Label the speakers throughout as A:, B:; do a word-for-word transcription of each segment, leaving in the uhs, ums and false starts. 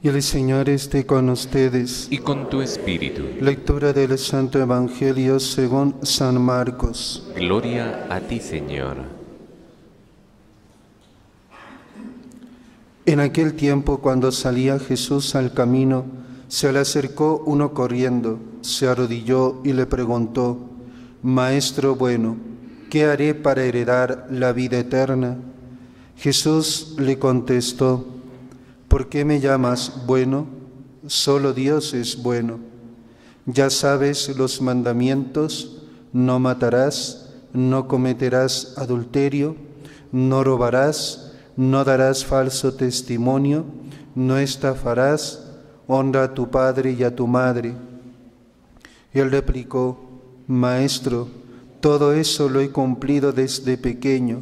A: Y el Señor esté con ustedes.
B: Y con tu espíritu.
A: Lectura del Santo Evangelio según San Marcos.
B: Gloria a ti, Señor.
A: En aquel tiempo, cuando salía Jesús al camino, se le acercó uno corriendo, se arrodilló y le preguntó: Maestro bueno, ¿qué haré para heredar la vida eterna? Jesús le contestó: ¿por qué me llamas bueno? Solo Dios es bueno. Ya sabes los mandamientos: no matarás, no cometerás adulterio, no robarás, no darás falso testimonio, no estafarás, honra a tu padre y a tu madre. Él replicó: Maestro, todo eso lo he cumplido desde pequeño.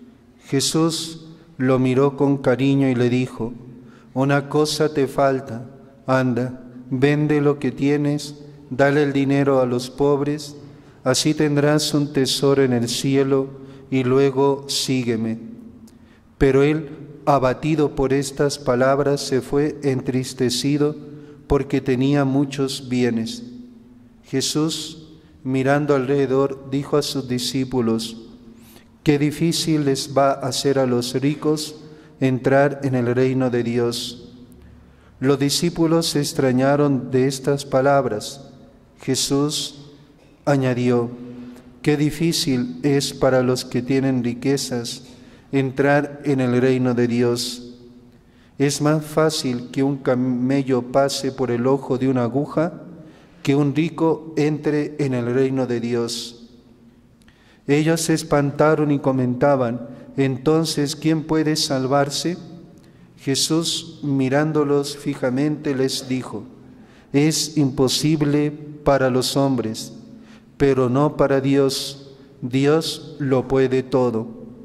A: Jesús lo miró con cariño y le dijo: una cosa te falta, anda, vende lo que tienes, dale el dinero a los pobres, así tendrás un tesoro en el cielo, y luego sígueme. Pero él, abatido por estas palabras, se fue entristecido porque tenía muchos bienes. Jesús, mirando alrededor, dijo a sus discípulos: qué difícil les va a hacer a los ricos entrar en el reino de Dios. Los discípulos se extrañaron de estas palabras. Jesús añadió: qué difícil es para los que tienen riquezas entrar en el reino de Dios. Es más fácil que un camello pase por el ojo de una aguja que un rico entre en el reino de Dios. Ellos se espantaron y comentaban: entonces, ¿quién puede salvarse? Jesús, mirándolos fijamente, les dijo: es imposible para los hombres, pero no para Dios. Dios lo puede todo.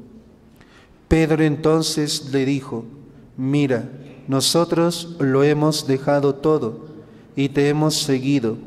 A: Pedro entonces le dijo: mira, nosotros lo hemos dejado todo y te hemos seguido.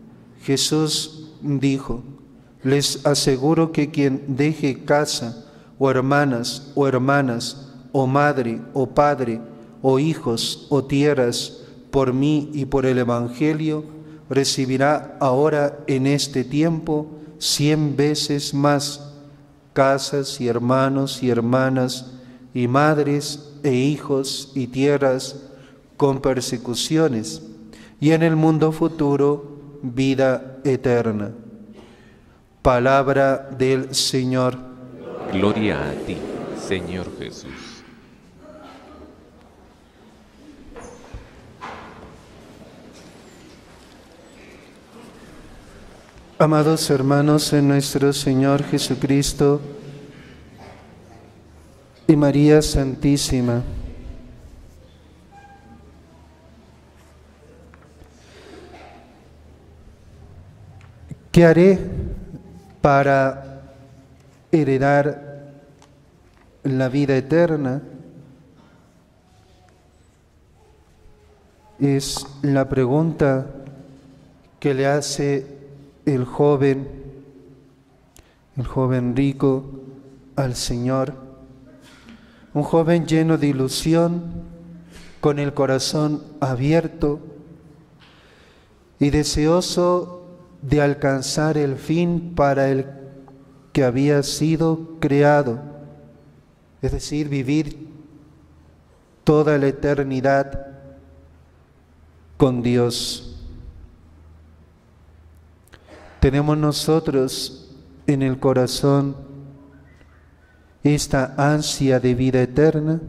A: Jesús dijo: les aseguro que quien deje casa, o hermanas, o hermanas, o madre, o padre, o hijos, o tierras, por mí y por el Evangelio, recibirá ahora en este tiempo cien veces más casas y hermanos y hermanas, y madres e hijos y tierras, con persecuciones, y en el mundo futuro vida eterna. Palabra del Señor.
B: Gloria a ti, Señor Jesús.
A: Amados hermanos en nuestro Señor Jesucristo y María Santísima, ¿qué haré para heredar la vida eterna? Es la pregunta que le hace el joven, el joven rico al Señor, un joven lleno de ilusión, con el corazón abierto y deseoso de alcanzar el fin para el que había sido creado, es decir, vivir toda la eternidad con Dios. Tenemos nosotros en el corazón esta ansia de vida eterna,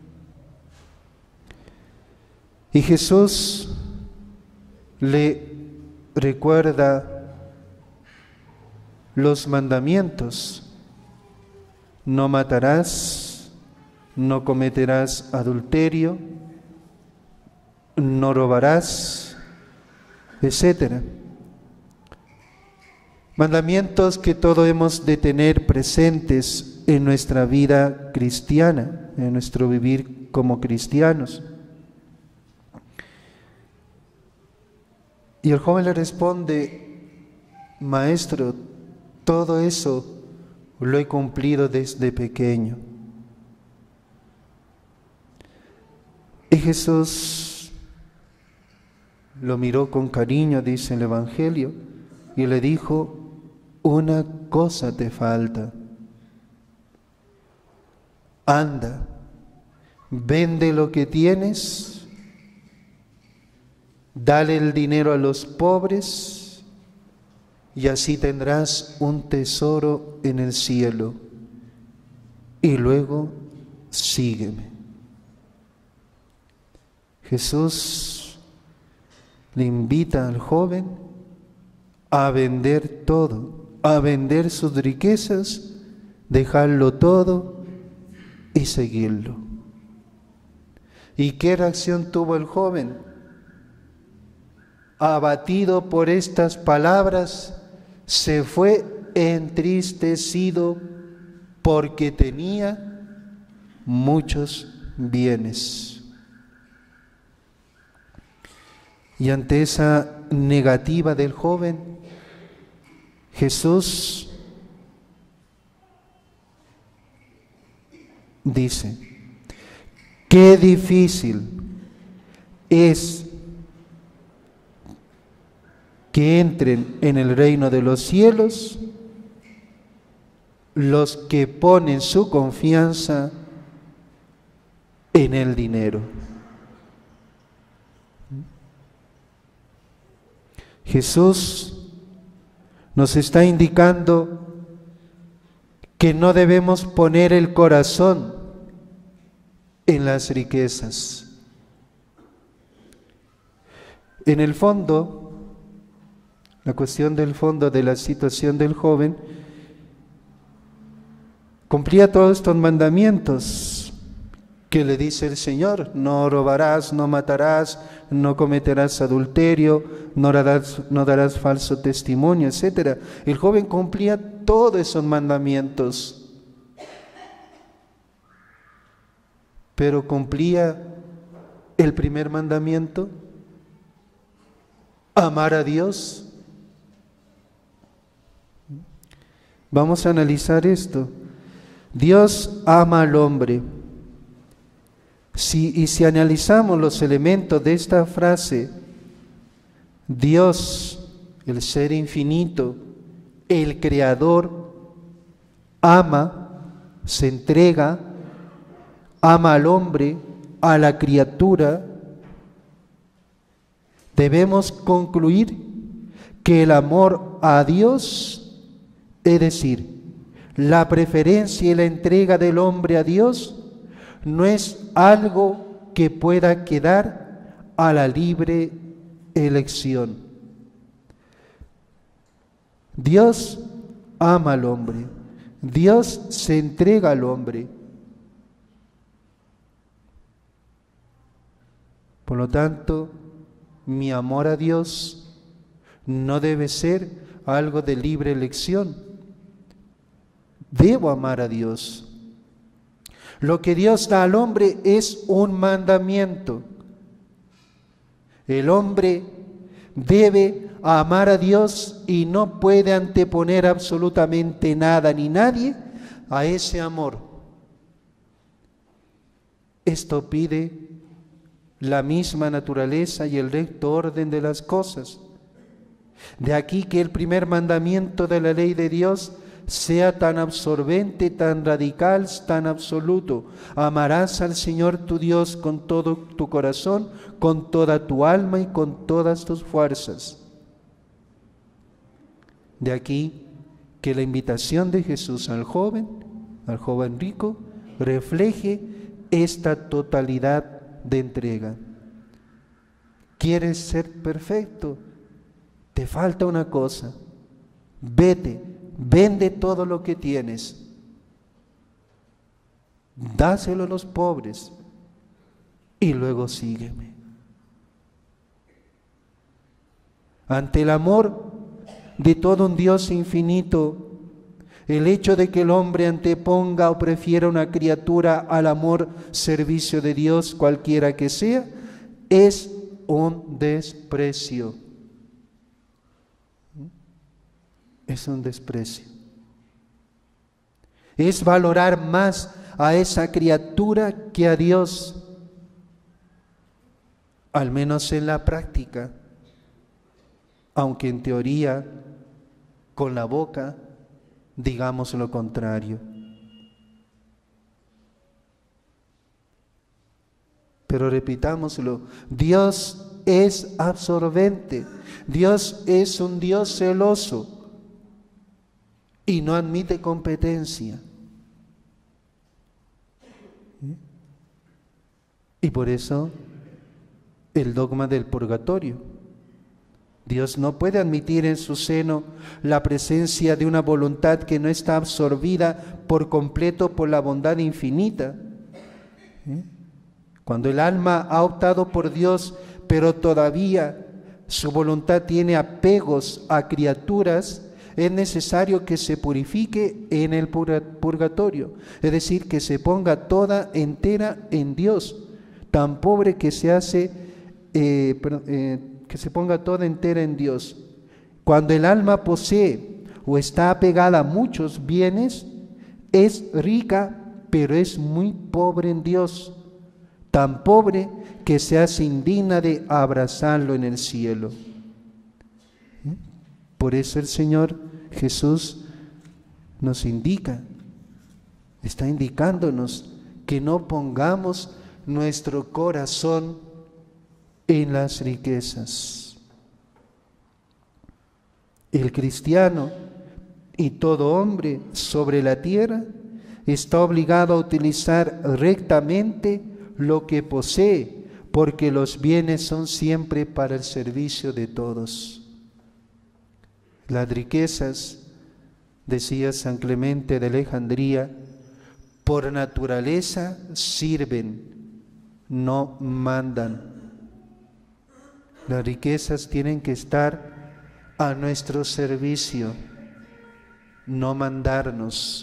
A: y Jesús le recuerda los mandamientos: no matarás, no cometerás adulterio, no robarás, etcétera. Mandamientos que todos hemos de tener presentes en nuestra vida cristiana, en nuestro vivir como cristianos. Y el joven le responde: Maestro, todo eso lo he cumplido desde pequeño. Y Jesús lo miró con cariño, dice el Evangelio, y le dijo, una cosa te falta. Anda, vende lo que tienes, dale el dinero a los pobres y así tendrás un tesoro en el cielo. Y luego sígueme. Jesús le invita al joven a vender todo, a vender sus riquezas, dejarlo todo y seguirlo. ¿Y qué reacción tuvo el joven? Abatido por estas palabras, se fue entristecido porque tenía muchos bienes. Y ante esa negativa del joven, Jesús dice, qué difícil es que entren en el reino de los cielos los que ponen su confianza en el dinero. Jesús nos está indicando que no debemos poner el corazón en las riquezas. En el fondo, la cuestión del fondo de la situación del joven cumplía todos estos mandamientos que le dice el Señor: no robarás, no matarás, no cometerás adulterio, no darás, no darás falso testimonio, etcétera. El joven cumplía todos esos mandamientos, pero cumplía el primer mandamiento, amar a Dios. Vamos a analizar esto. Dios ama al hombre. Si, y si analizamos los elementos de esta frase, Dios, el ser infinito, el creador, ama, se entrega, ama al hombre, a la criatura, debemos concluir que el amor a Dios, es decir, la preferencia y la entrega del hombre a Dios, no es algo que pueda quedar a la libre elección. Dios ama al hombre, Dios se entrega al hombre. Por lo tanto, mi amor a Dios no debe ser algo de libre elección. Debo amar a Dios. Lo que Dios da al hombre es un mandamiento. El hombre debe amar a Dios y no puede anteponer absolutamente nada ni nadie a ese amor. Esto pide la misma naturaleza y el recto orden de las cosas. De aquí que el primer mandamiento de la ley de Dios sea tan absorbente, tan radical, tan absoluto. Amarás al Señor tu Dios con todo tu corazón, con toda tu alma y con todas tus fuerzas. De aquí que la invitación de Jesús al joven, al joven rico, refleje esta totalidad de entrega. ¿Quieres ser perfecto? Te falta una cosa. Vete. Vende todo lo que tienes, dáselo a los pobres y luego sígueme. Ante el amor de todo un Dios infinito, el hecho de que el hombre anteponga o prefiera una criatura al amor, servicio de Dios, cualquiera que sea, es un desprecio. Es un desprecio. Es valorar más a esa criatura que a Dios, al menos en la práctica. aunque en teoría, con la boca, digamos lo contrario. Pero repitámoslo, Dios es absorbente, Dios es un Dios celoso y no admite competencia. Y por eso el dogma del purgatorio. Dios no puede admitir en su seno la presencia de una voluntad que no está absorbida por completo por la bondad infinita. ¿Eh? Cuando el alma ha optado por Dios, pero todavía su voluntad tiene apegos a criaturas, es necesario que se purifique en el purgatorio, es decir, que se ponga toda entera en Dios, tan pobre que se hace, eh, eh, que se ponga toda entera en Dios. Cuando el alma posee o está apegada a muchos bienes, es rica, pero es muy pobre en Dios, tan pobre que se hace indigna de abrazarlo en el cielo. Por eso el Señor Jesús nos indica, está indicándonos que no pongamos nuestro corazón en las riquezas. El cristiano y todo hombre sobre la tierra está obligado a utilizar rectamente lo que posee, porque los bienes son siempre para el servicio de todos. Las riquezas, decía San Clemente de Alejandría, por naturaleza sirven, no mandan. Las riquezas tienen que estar a nuestro servicio, no mandarnos.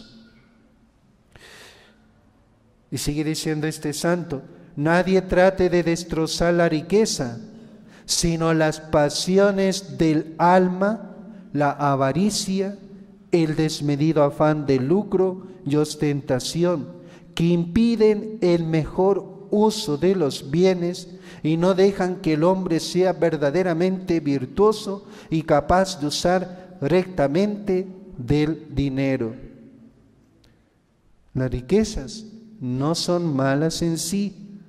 A: Y sigue diciendo este santo, nadie trate de destrozar la riqueza, sino las pasiones del alma, la avaricia, el desmedido afán de lucro y ostentación, que impiden el mejor uso de los bienes y no dejan que el hombre sea verdaderamente virtuoso y capaz de usar rectamente del dinero. Las riquezas no son malas en sí.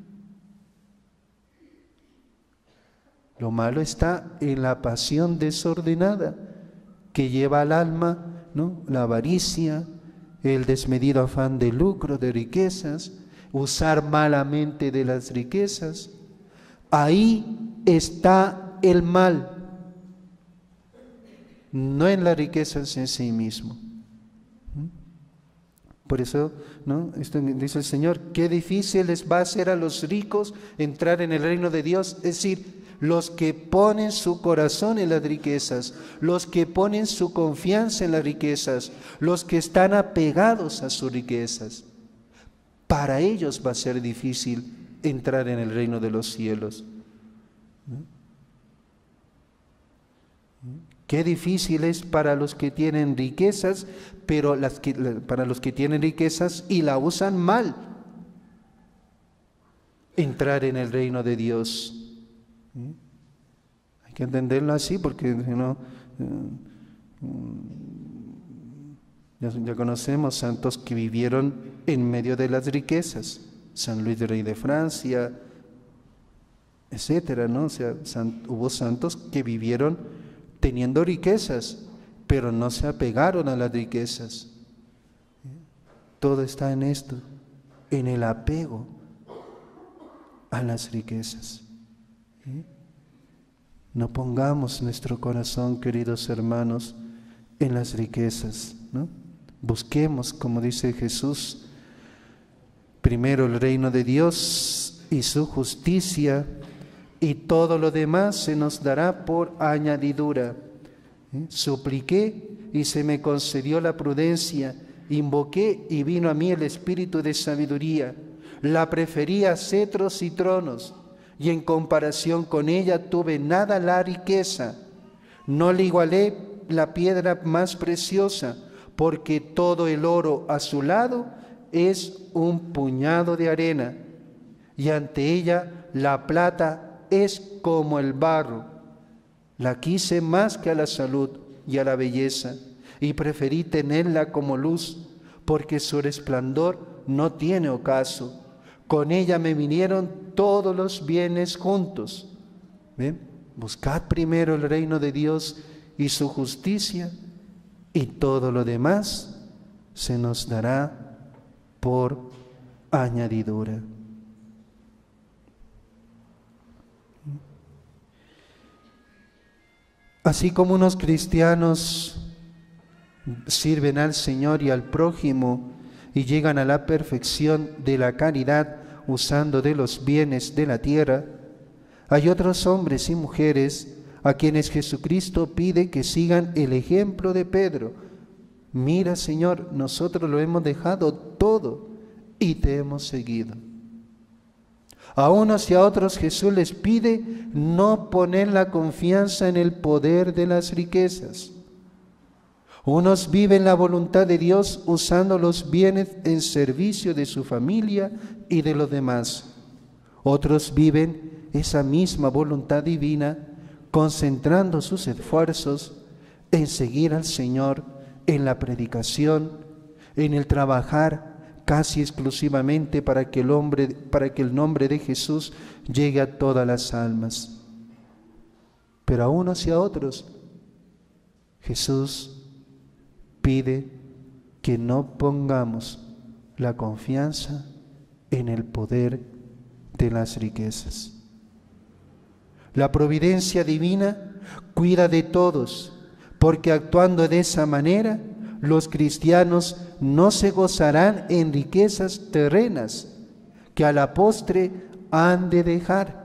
A: Lo malo está en la pasión desordenada que lleva al alma, ¿no? La avaricia, el desmedido afán de lucro, de riquezas, usar malamente de las riquezas. Ahí está el mal, no en las riquezas en sí mismo. Por eso, ¿no? Esto dice el Señor, qué difícil les va a ser a los ricos entrar en el reino de Dios, es decir, los que ponen su corazón en las riquezas, los que ponen su confianza en las riquezas, los que están apegados a sus riquezas. Para ellos va a ser difícil entrar en el reino de los cielos. Qué difícil es para los que tienen riquezas, pero las que, para los que tienen riquezas y la usan mal, entrar en el reino de Dios. Hay que entenderlo así, porque si no, ya, ya conocemos santos que vivieron en medio de las riquezas, San Luis Rey de Francia, etcétera, ¿no? O sea, san, hubo santos que vivieron teniendo riquezas, pero no se apegaron a las riquezas. Todo está en esto, en el apego a las riquezas. No pongamos nuestro corazón, queridos hermanos, en las riquezas, ¿no? Busquemos, como dice Jesús, primero el reino de Dios y su justicia, y todo lo demás se nos dará por añadidura. ¿Eh? Supliqué y se me concedió la prudencia, invoqué y vino a mí el espíritu de sabiduría. La preferí a cetros y tronos, y en comparación con ella tuve nada la riqueza. No le igualé la piedra más preciosa, porque todo el oro a su lado es un puñado de arena, y ante ella la plata es como el barro. La quise más que a la salud y a la belleza, y preferí tenerla como luz, porque su resplandor no tiene ocaso. Con ella me vinieron todos los bienes juntos. ¿Ven? Buscad primero el reino de Dios y su justicia, y todo lo demás se nos dará por añadidura. Así como unos cristianos sirven al Señor y al prójimo y llegan a la perfección de la caridad usando de los bienes de la tierra, hay otros hombres y mujeres a quienes Jesucristo pide que sigan el ejemplo de Pedro. Mira, Señor, nosotros lo hemos dejado todo y te hemos seguido. A unos y a otros Jesús les pide no poner la confianza en el poder de las riquezas. Unos viven la voluntad de Dios usando los bienes en servicio de su familia y de los demás. Otros viven esa misma voluntad divina concentrando sus esfuerzos en seguir al Señor, en la predicación, en el trabajar casi exclusivamente para que el hombre, para que el nombre de Jesús llegue a todas las almas. Pero a unos y a otros, Jesús pide que no pongamos la confianza en el poder de las riquezas. La providencia divina cuida de todos, porque actuando de esa manera, los cristianos no se gozarán en riquezas terrenas que a la postre han de dejar,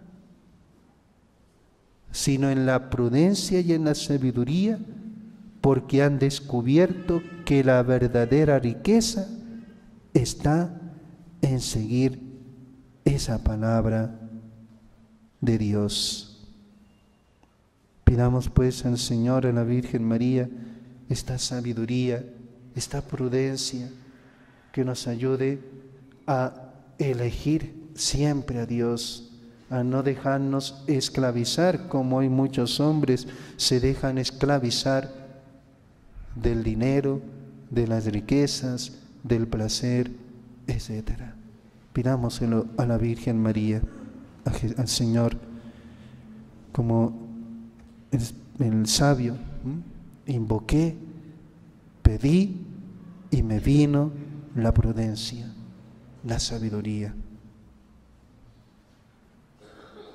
A: sino en la prudencia y en la sabiduría, porque han descubierto que la verdadera riqueza está en seguir esa palabra de Dios. Pidamos pues al Señor, a la Virgen María, esta sabiduría, esta prudencia que nos ayude a elegir siempre a Dios, a no dejarnos esclavizar como hoy muchos hombres se dejan esclavizar del dinero, de las riquezas, del placer, etcétera. Pidámoselo a la Virgen María, al Señor, como el, el sabio, ¿m? Invoqué, pedí y me vino la prudencia, la sabiduría.